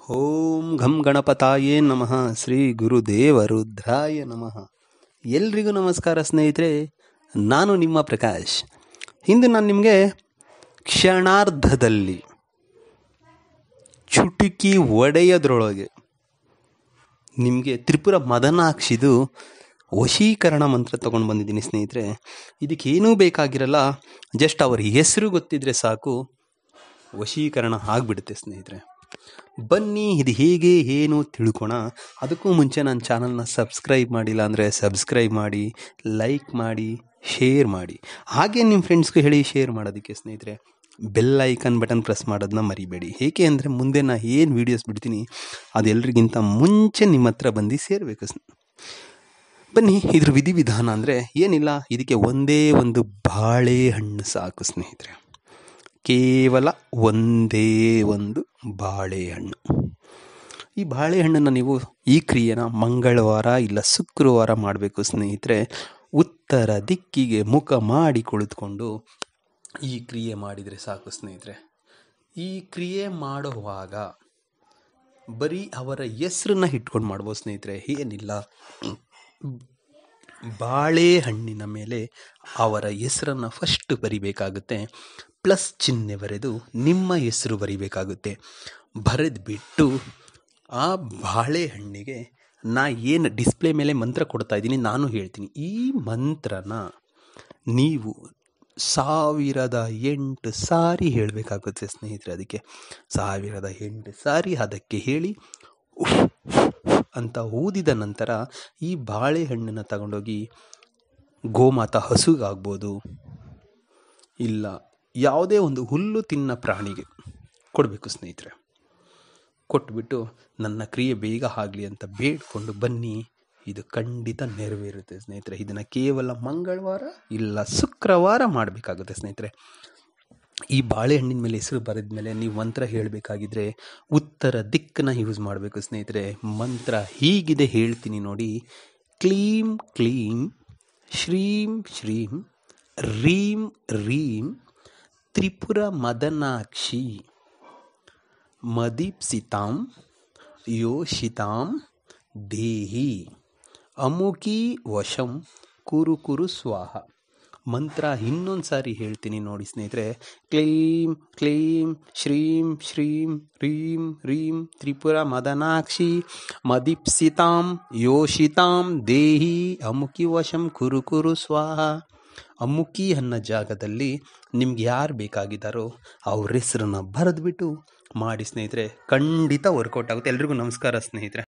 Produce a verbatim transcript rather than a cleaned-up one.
ಓಂ ಘಂ ಗಣಪತಾಯೇ ನಮಃ. ಶ್ರೀ ಗುರುದೇವ ರುದ್ರಾಯ ನಮಃ. ಎಲ್ರಿಗೂ ನಮಸ್ಕಾರ ಸ್ನೇಹಿತರೆ, ನಾನು ನಿಮ್ಮ ಪ್ರಕಾಶ್. ಇಂದು ನಾನು ನಿಮಗೆ ಕ್ಷಣಾರ್ಧದಲ್ಲಿ ಚುಟುಕಿ ಒಡೆಯೋದ್ರೊಳಗೆ ನಿಮಗೆ ತ್ರಿಪುರ ಮದನಾಕ್ಷಿದು ವಶೀಕರಣ ಮಂತ್ರ ತೊಗೊಂಡು ಬಂದಿದ್ದೀನಿ ಸ್ನೇಹಿತರೆ. ಇದಕ್ಕೇನೂ ಬೇಕಾಗಿರಲ್ಲ, ಜಸ್ಟ್ ಅವ್ರ ಹೆಸರು ಗೊತ್ತಿದ್ರೆ ಸಾಕು, ವಶೀಕರಣ ಆಗಿಬಿಡುತ್ತೆ ಸ್ನೇಹಿತರೆ. ಬನ್ನಿ ಇದು ಹೇಗೆ ಏನು ತಿಳ್ಕೊಣ. ಅದಕ್ಕೂ ಮುಂಚೆ ನನ್ನ ಚಾನಲ್ನ ಸಬ್ಸ್ಕ್ರೈಬ್ ಮಾಡಿಲ್ಲ ಅಂದರೆ ಸಬ್ಸ್ಕ್ರೈಬ್ ಮಾಡಿ, ಲೈಕ್ ಮಾಡಿ, ಶೇರ್ ಮಾಡಿ. ಹಾಗೆ ನಿಮ್ಮ ಫ್ರೆಂಡ್ಸ್ಗೂ ಹೇಳಿ ಶೇರ್ ಮಾಡೋದಕ್ಕೆ ಸ್ನೇಹಿತರೆ. ಬೆಲ್ ಐಕನ್ ಬಟನ್ ಪ್ರೆಸ್ ಮಾಡೋದನ್ನ ಮರಿಬೇಡಿ. ಏಕೆ ಅಂದರೆ ಮುಂದೆ ನಾನು ಏನು ವೀಡಿಯೋಸ್ ಬಿಡ್ತೀನಿ ಅದೆಲ್ಲರಿಗಿಂತ ಮುಂಚೆ ನಿಮ್ಮ ಹತ್ರ ಬಂದು ಸೇರಬೇಕು. ಬನ್ನಿ, ಇದ್ರ ವಿಧಿವಿಧಾನ ಅಂದರೆ ಏನಿಲ್ಲ, ಇದಕ್ಕೆ ಒಂದೇ ಒಂದು ಬಾಳೆಹಣ್ಣು ಸಾಕು ಸ್ನೇಹಿತರೆ. ಕೇವಲ ಒಂದೇ ಒಂದು ಬಾಳೆಹಣ್ಣು. ಈ ಬಾಳೆಹಣ್ಣನ್ನು ನೀವು ಈ ಕ್ರಿಯೆನ ಮಂಗಳವಾರ ಇಲ್ಲ ಶುಕ್ರವಾರ ಮಾಡಬೇಕು ಸ್ನೇಹಿತರೆ. ಉತ್ತರ ದಿಕ್ಕಿಗೆ ಮುಖ ಮಾಡಿ ಕುಳಿತುಕೊಂಡು ಈ ಕ್ರಿಯೆ ಮಾಡಿದರೆ ಸಾಕು ಸ್ನೇಹಿತರೆ. ಈ ಕ್ರಿಯೆ ಮಾಡುವಾಗ ಬರೀ ಅವರ ಹೆಸರನ್ನ ಇಟ್ಕೊಂಡು ಮಾಡ್ಬೋದು ಸ್ನೇಹಿತರೆ. ಏನಿಲ್ಲ, ಬಾಳೆಹಣ್ಣಿನ ಮೇಲೆ ಅವರ ಹೆಸರನ್ನು ಫಸ್ಟ್ ಬರಿಬೇಕಾಗುತ್ತೆ. ಪ್ಲಸ್ ಚಿಹ್ನೆ ಬರೆದು ನಿಮ್ಮ ಹೆಸರು ಬರಿಬೇಕಾಗುತ್ತೆ. ಬರೆದು ಬಿಟ್ಟು ಆ ಬಾಳೆಹಣ್ಣಿಗೆ ನಾ ಏನು ಡಿಸ್ಪ್ಲೇ ಮೇಲೆ ಮಂತ್ರ ಕೊಡ್ತಾ ಇದ್ದೀನಿ ನಾನು ಹೇಳ್ತೀನಿ. ಈ ಮಂತ್ರನ ನೀವು ಸಾವಿರದ ಎಂಟು ಸಾರಿ ಹೇಳಬೇಕಾಗುತ್ತೆ ಸ್ನೇಹಿತರೆ. ಅದಕ್ಕೆ ಸಾವಿರದ ಎಂಟು ಸಾರಿ ಅದಕ್ಕೆ ಹೇಳಿ ಅಂತ ಊದಿದ ನಂತರ ಈ ಬಾಳೆಹಣ್ಣನ್ನು ತಗೊಂಡೋಗಿ ಗೋಮಾತಾ ಹಸುಗಾಗ್ಬೋದು, ಇಲ್ಲ ಯಾವುದೇ ಒಂದು ಹುಲ್ಲು ತಿನ್ನ ಪ್ರಾಣಿಗೆ ಕೊಡಬೇಕು ಸ್ನೇಹಿತರೆ. ಕೊಟ್ಬಿಟ್ಟು ನನ್ನ ಕ್ರಿಯೆ ಬೇಗ ಆಗಲಿ ಅಂತ ಬೇಡ್ಕೊಂಡು ಬನ್ನಿ. ಇದು ಖಂಡಿತ ನೆರವೇರುತ್ತೆ ಸ್ನೇಹಿತರೆ. ಇದನ್ನು ಕೇವಲ ಮಂಗಳವಾರ ಇಲ್ಲ ಶುಕ್ರವಾರ ಮಾಡಬೇಕಾಗುತ್ತೆ ಸ್ನೇಹಿತರೆ. ಈ ಬಾಳೆಹಣ್ಣಿನ ಮೇಲೆ ಹೆಸರು ಬರೆದ ಮೇಲೆ ನೀವು ಮಂತ್ರ ಹೇಳಬೇಕಾಗಿದ್ರೆ ಉತ್ತರ ದಿಕ್ಕನ್ನ ಯೂಸ್ ಮಾಡಬೇಕು ಸ್ನೇಹಿತರೆ. ಮಂತ್ರ ಹೀಗಿದೆ, ಹೇಳ್ತೀನಿ ನೋಡಿ. ಕ್ಲೀಂ ಕ್ಲೀಂ ಶ್ರೀಂ ಶ್ರೀಂ ರೀಂ ರೀಂ ತ್ರಿಪುರ ಮದನಾಕ್ಷಿ ಮದೀಪ್ಸಿತಾಂ ಯೋಷಿತಾಂ ದೇಹಿ ಅಮುಕಿ ವಶಂ ಕುರು ಕುರು ಸ್ವಾಹ. ಮಂತ್ರ ಇನ್ನೊಂದು ಸಾರಿ ಹೇಳ್ತೀನಿ ನೋಡಿ ಸ್ನೇಹಿತರೆ. ಕ್ಲೀಂ ಕ್ಲೀಂ ಶ್ರೀಂ ಶ್ರೀಂ ರೀಂ ರೀಂ ತ್ರಿಪುರ ಮದನಾಕ್ಷಿ ಮದೀಪ್ಸಿತಾಂ ಯೋಷಿತಾಂ ದೇಹಿ ಅಮುಕಿ ವಶಂ ಕುರು ಕುರು ಸ್ವಾಹ. ಅಮುಕಿ ಅನ್ನೋ ಜಾಗದಲ್ಲಿ ನಿಮ್ಗೆ ಯಾರು ಬೇಕಾಗಿದ್ದಾರೋ ಅವ್ರ ಹೆಸರನ್ನು ಬರೆದ್ಬಿಟ್ಟು ಮಾಡಿ ಸ್ನೇಹಿತರೆ. ಖಂಡಿತ ವರ್ಕೌಟ್ ಆಗುತ್ತೆ. ಎಲ್ರಿಗೂ ನಮಸ್ಕಾರ ಸ್ನೇಹಿತರೆ.